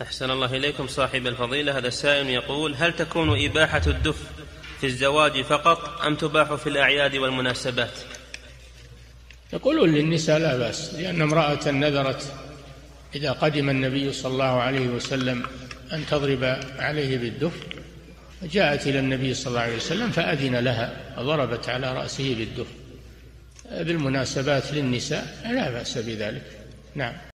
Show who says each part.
Speaker 1: أحسن الله إليكم صاحب الفضيلة. هذا السائل يقول: هل تكون إباحة الدف في الزواج فقط أم تباح في الأعياد والمناسبات؟
Speaker 2: يقولون للنساء لا بأس، لأن امرأة نذرت إذا قدم النبي صلى الله عليه وسلم أن تضرب عليه بالدف، جاءت إلى النبي صلى الله عليه وسلم فأذن لها وضربت على رأسه بالدف. بالمناسبات للنساء لا بأس بذلك. نعم.